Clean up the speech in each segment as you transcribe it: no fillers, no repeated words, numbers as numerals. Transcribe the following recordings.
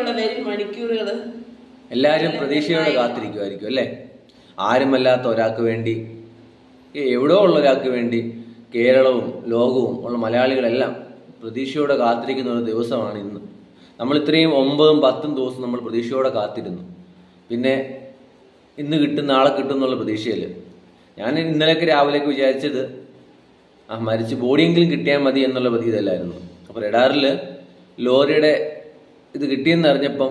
ഇനിയുള്ള വരും മണിക്കൂറുകൾ എല്ലാവരും പ്രതീക്ഷയോടെ കാത്തിരിക്കുമായിരിക്കും അല്ലേ? ആരുമല്ലാത്ത ഒരാൾക്ക് വേണ്ടി, എവിടെയോ ഉള്ള ഒരാൾക്ക് വേണ്ടി കേരളവും ലോകവും ഉള്ള മലയാളികളെല്ലാം പ്രതീക്ഷയോടെ കാത്തിരിക്കുന്ന ഒരു ദിവസമാണ് ഇന്ന്. നമ്മൾ ഇത്രയും 9, 10 ദിവസം നമ്മൾ പ്രതീക്ഷയോടെ കാത്തിരുന്നു. പിന്നെ ഇന്ന് കിട്ടും നാളെ കിട്ടും എന്നുള്ള പ്രതീക്ഷയിൽ ഞാൻ ഇന്നലെയൊക്കെ രാവിലേക്ക് വിചാരിച്ചത് മരിച്ച് ബോഡിയെങ്കിലും കിട്ടിയാൽ മതി എന്നുള്ള പ്രതീതല്ലായിരുന്നു. അപ്പോൾ റഡാറിൽ ലോറിയുടെ ഇത് കിട്ടിയെന്ന് അറിഞ്ഞപ്പം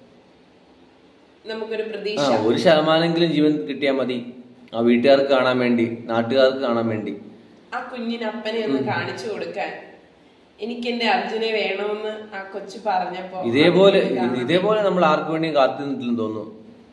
നമുക്കൊരു പ്രതീക്ഷ, 1% ജീവൻ കിട്ടിയാൽ മതി ആ വീട്ടുകാർക്ക് കാണാൻ വേണ്ടി, നാട്ടുകാർക്ക് കാണാൻ വേണ്ടി, ആ കുഞ്ഞിന് അപ്പനെ ഒന്ന് കാണിച്ചു കൊടുക്കാൻ. എനിക്ക് എന്റെ അർജുനെ വേണമെന്ന് ആ കൊച്ചു പറഞ്ഞപ്പോ ഇതേപോലെ നമ്മൾ ആർക്ക് വേണ്ടിയും കാത്തിരുന്നിട്ടില്ലെന്ന് തോന്നുന്നു.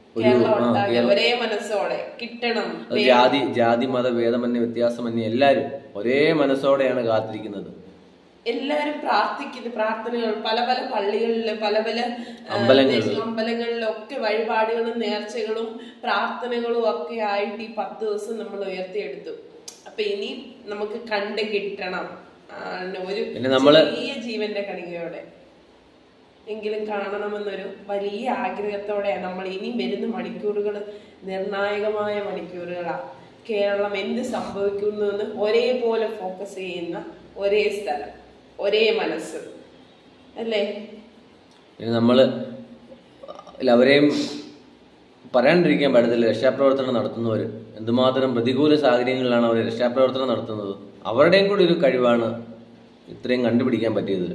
ഒരേ മനസ്സോടെ കിട്ടണം. ജാതി മത ഭേദമന്യേ വ്യത്യാസമന്യേ എല്ലാരും ഒരേ മനസ്സോടെയാണ് കാത്തിരിക്കുന്നത്. എല്ലാരും പ്രാർത്ഥിക്കുന്നു. പ്രാർത്ഥനകൾ പല പല പള്ളികളില്, പല പല അമ്പലങ്ങളിലൊക്കെ വഴിപാടുകളും നേർച്ചകളും പ്രാർത്ഥനകളും ഒക്കെ ആയിട്ട് ഈ 10 ദിവസം നമ്മൾ ഉയർത്തിയെടുത്തു. അപ്പൊ ഇനി നമുക്ക് കണ്ട് കിട്ടണം ഒരു ചെറിയ ജീവന്റെ കണികയോടെ എങ്കിലും കാണണമെന്നൊരു വലിയ ആഗ്രഹത്തോടെയാണ് നമ്മൾ ഇനി വരുന്ന മണിക്കൂറുകൾ. നിർണായകമായ മണിക്കൂറുകളാ. കേരളം എന്ത് സംഭവിക്കുന്നു എന്ന് ഒരേപോലെ ഫോക്കസ് ചെയ്യുന്ന ഒരേ സ്ഥലം, ഒരേ മനസ്സ് അല്ലേ? നമ്മള് അവരെയും പറയാണ്ടിരിക്കാൻ പറ്റത്തില്ല. രക്ഷാപ്രവർത്തനം നടത്തുന്നവർ എന്തുമാത്രം പ്രതികൂല സാഹചര്യങ്ങളിലാണ് അവർ രക്ഷാപ്രവർത്തനം നടത്തുന്നത്. അവരുടെയും കൂടി ഒരു കഴിവാണ് ഇത്രയും കണ്ടുപിടിക്കാൻ പറ്റിയത്.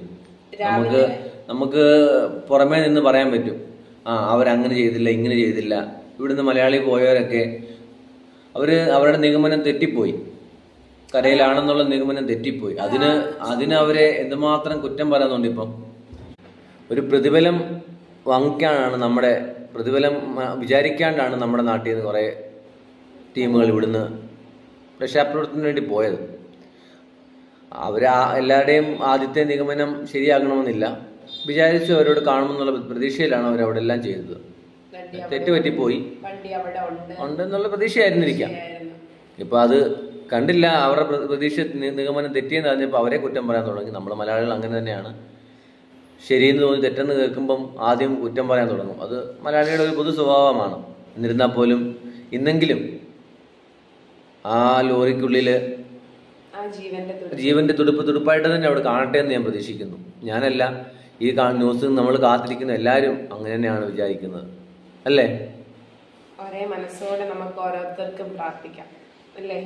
നമുക്ക് പുറമേ നിന്ന് പറയാൻ പറ്റും, അവരങ്ങനെ ചെയ്തില്ല, ഇങ്ങനെ ചെയ്തില്ല. ഇവിടുന്ന് മലയാളി പോയവരൊക്കെ അവരുടെ നിഗമനം തെറ്റിപ്പോയി, കരയിലാണെന്നുള്ള നിഗമനം തെറ്റിപ്പോയി. അതിന് അവരെ എന്തുമാത്രം കുറ്റം പറയുന്നുണ്ട്. ഇപ്പം ഒരു പ്രതിഫലം വാങ്ങിക്കാനാണ് പ്രതിഫലം വിചാരിക്കാണ്ടാണ് നമ്മുടെ നാട്ടിൽ നിന്ന് കുറേ ടീമുകൾ ഇവിടുന്ന് രക്ഷാപ്രവർത്തനത്തിന് വേണ്ടി പോയത്. എല്ലാവരുടെയും ആദ്യത്തെ നിഗമനം ശരിയാകണമെന്നില്ല. വിചാരിച്ചു അവരോട് കാണുമെന്നുള്ള പ്രതീക്ഷയിലാണ് അവരവിടെ എല്ലാം ചെയ്തത്. തെറ്റുപറ്റിപ്പോയി ഉണ്ടെന്നുള്ള പ്രതീക്ഷയായിരുന്നിരിക്കാം. ഇപ്പൊ അത് കണ്ടില്ല, അവരുടെ പ്രതീക്ഷ നിഗമനം തെറ്റിയെന്ന് അറിഞ്ഞപ്പോൾ അവരെ കുറ്റം പറയാൻ തുടങ്ങി. നമ്മൾ മലയാളികൾ അങ്ങനെ തന്നെയാണ്. ശരിയെന്ന് തോന്നി തെറ്റെന്ന് കേൾക്കുമ്പം ആദ്യം കുറ്റം പറയാൻ തുടങ്ങും. അത് മലയാളിയുടെ ഒരു പൊതു സ്വഭാവമാണ്. എന്നിരുന്നാൽ പോലും ഇന്നെങ്കിലും ആ ലോറിക്കുള്ളില് ജീവന്റെ തുടുപ്പായിട്ട് തന്നെ അവിടെ കാണട്ടെ എന്ന് ഞാൻ പ്രതീക്ഷിക്കുന്നു. ഞാനല്ല, ഈ ന്യൂസ് നമ്മൾ കാത്തിരിക്കുന്ന എല്ലാവരും അങ്ങനെ തന്നെയാണ് വിചാരിക്കുന്നത് അല്ലേ? ഒരേ മനസ്സോടെ നമുക്ക് ഓരോരുത്തർക്കും പ്രാർത്ഥിക്കാം അല്ലേ?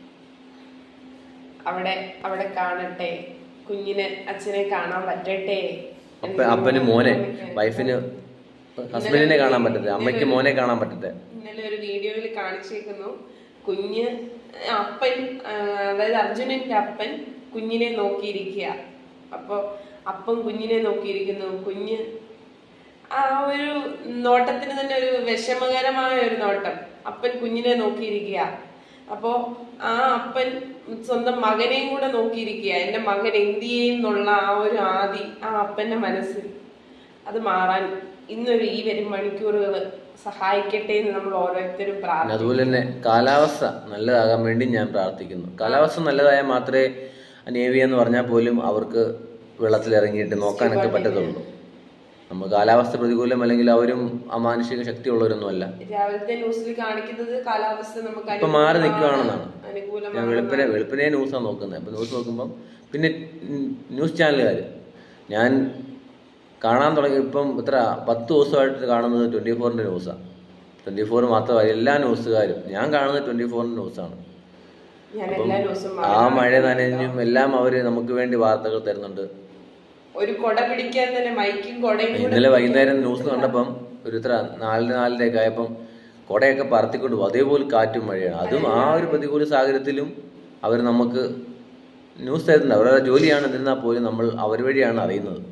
അവിടെ കാണട്ടെ, കുഞ്ഞിന് അച്ഛനെ കാണാൻ പറ്റട്ടെ, അപ്പന് മോനെ, വൈഫിന് ഹസ്ബൻഡിനെ കാണാൻ പറ്റട്ടെ, അമ്മയ്ക്ക് മോനെ കാണാൻ പറ്റട്ടെ. ഇന്നലെ ഒരു വീഡിയോയിൽ കാണിച്ചേക്കുന്നു, കുഞ്ഞ് അപ്പൻ, അതായത് അർജുനന്റെ അപ്പൻ കുഞ്ഞിനെ നോക്കിയിരിക്കുക. അപ്പൊ അപ്പൻ കുഞ്ഞിനെ നോക്കിയിരിക്കുന്നു. കുഞ്ഞ് ആ ഒരു നോട്ടത്തിന് തന്നെ ഒരു വിഷമകരമായ ഒരു നോട്ടം. അപ്പൻ കുഞ്ഞിനെ നോക്കിയിരിക്കുക. അപ്പോ ആ അപ്പൻ സ്വന്തം മകനെയും കൂടെ നോക്കിയിരിക്കുക. എന്റെ മകൻ എന്ത് ചെയ്യുന്നുള്ള ആ ഒരു ആദി ആ അപ്പന്റെ മനസ്സിൽ അത് മാറാൻ ഇന്നൊരു ഈ വരും മണിക്കൂറുകൾ സഹായിക്കട്ടെ എന്ന് നമ്മൾ ഓരോരുത്തരും പ്രാർത്ഥിക്കുന്നു. അതുപോലെ തന്നെ കാലാവസ്ഥ നല്ലതാകാൻ വേണ്ടി ഞാൻ പ്രാർത്ഥിക്കുന്നു. കാലാവസ്ഥ നല്ലതായാൽ മാത്രമേ നേവി എന്ന് പറഞ്ഞാൽ പോലും അവർക്ക് വെള്ളത്തിലിറങ്ങിയിട്ട് നോക്കാനൊക്കെ പറ്റത്തുള്ളൂ. നമ്മൾ കാലാവസ്ഥ പ്രതികൂലം അല്ലെങ്കിൽ അവരും അമാനുഷിക ശക്തിയുള്ളവരൊന്നും അല്ല. രാവിലത്തെ ന്യൂസിൽ കാണിക്കുന്നത് കാലാവസ്ഥ നമുക്ക് ഇപ്പൊ മാറി നിൽക്കുകയാണെന്നാണ്. ഞാൻ വെളുപ്പിനെ ന്യൂസാണ് നോക്കുന്നത്. അപ്പൊ ന്യൂസ് നോക്കുമ്പം പിന്നെ ന്യൂസ് ചാനലുകാർ ഞാൻ കാണാൻ തുടങ്ങി. ഇപ്പം 10 ദിവസമായിട്ട് കാണുന്നത് 24-ന്റെ ന്യൂസാണ്. 24 മാത്രമല്ല, എല്ലാ ന്യൂസുകാരും ഞാൻ കാണുന്നത് 24-ന്റെ ന്യൂസാണ്. അപ്പം ആ മഴ നനഞ്ഞും എല്ലാം അവര് നമുക്ക് വേണ്ടി വാർത്തകൾ തരുന്നുണ്ട്. ഒരു കൊട പിടിക്കാൻ തന്നെ മൈക്കും കൊടയും. ഇന്നലെ വൈകുന്നേരം ന്യൂസ് കണ്ടപ്പം ഒരു 4:30 ആയപ്പം കൊടയൊക്കെ പറത്തിക്കൊണ്ട് പോകും. അതേപോലെ കാറ്റും മഴയാണ്. അതും ആ ഒരു പ്രതികൂല സാഹചര്യത്തിലും അവർ നമുക്ക് ന്യൂസ് തരുന്നുണ്ട്. അവരുടെ ജോലിയാണ്. എന്നിരുന്നാൽ പോലും നമ്മൾ അവർ വഴിയാണ് അറിയുന്നത്.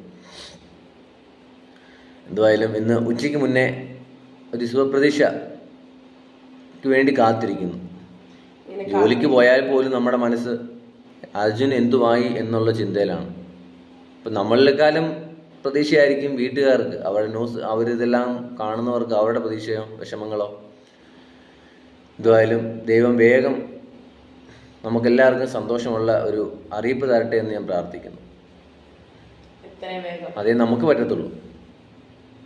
എന്തുവായാലും ഇന്ന് ഉച്ചയ്ക്ക് മുന്നേ ഒരു ശുഭപ്രതീക്ഷയ്ക്ക് വേണ്ടി കാത്തിരിക്കുന്നു. ജോലിക്ക് പോയാൽ പോലും നമ്മുടെ മനസ്സ് അർജുൻ എന്തുവായി എന്നുള്ള ചിന്തയിലാണ്. ഇപ്പം നമ്മളിലെക്കാളും പ്രതീക്ഷയായിരിക്കും വീട്ടുകാർക്ക്, അവരുടെ ന്യൂസ് അവരിതെല്ലാം കാണുന്നവർക്ക് അവരുടെ പ്രതീക്ഷയോ വിഷമങ്ങളോ. എന്തുവായാലും ദൈവം വേഗം നമുക്കെല്ലാവർക്കും സന്തോഷമുള്ള ഒരു അറിയിപ്പ് തരട്ടെ എന്ന് ഞാൻ പ്രാർത്ഥിക്കുന്നു. അതേ നമുക്ക് പറ്റത്തുള്ളൂ.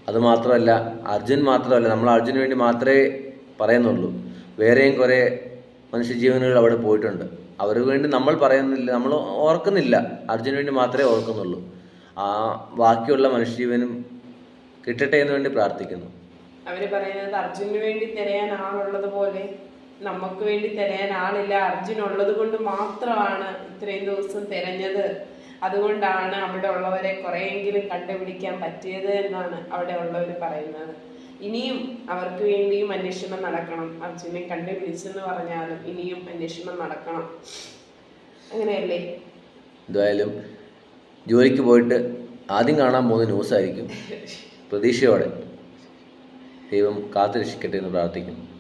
അതുമാത്രമല്ല, അർജുൻ മാത്രമല്ല, നമ്മൾ അർജുന് വേണ്ടി മാത്രമേ പറയുന്നുള്ളൂ. വേറെയും കുറേ മനുഷ്യജീവനുകൾ അവിടെ പോയിട്ടുണ്ട്. അവർക്ക് വേണ്ടി നമ്മൾ പറയുന്നില്ല, നമ്മൾ ഓർക്കുന്നില്ല. അർജുന് വേണ്ടി മാത്രമേ ഓർക്കുന്നുള്ളൂ. ആ ബാക്കിയുള്ള മനുഷ്യജീവനും കിട്ടട്ടെ എന്ന് വേണ്ടി പ്രാർത്ഥിക്കുന്നു. അവര് പറയുന്നത് അർജുനു വേണ്ടി തിരയാൻ ആളുള്ളത് പോലെ നമുക്ക് വേണ്ടി തിരയാൻ ആളില്ല. അർജുൻ ഉള്ളത് കൊണ്ട് മാത്രമാണ് ഇത്രയും ദിവസം തിരഞ്ഞത്. അതുകൊണ്ടാണ് അവിടെ ഉള്ളവരെ കുറെയെങ്കിലും കണ്ടുപിടിക്കാൻ പറ്റിയത് എന്നാണ് അവിടെ ഉള്ളവർ പറയുന്നത്. ഇനിയും അവർക്ക് വേണ്ടിയും അന്വേഷണം നടക്കണം. അർജുനെ കണ്ടുപിടിച്ചെന്ന് പറഞ്ഞാലും ഇനിയും അന്വേഷണം നടക്കണം. അങ്ങനെയല്ലേ? എന്തായാലും ജോലിക്ക് പോയിട്ട് ആദ്യം കാണാൻ പോകുന്ന ന്യൂസായിരിക്കും. പ്രതീക്ഷയോടെ ദൈവം കാത്തുരക്ഷിക്കട്ടെ എന്ന് പ്രാർത്ഥിക്കുന്നു.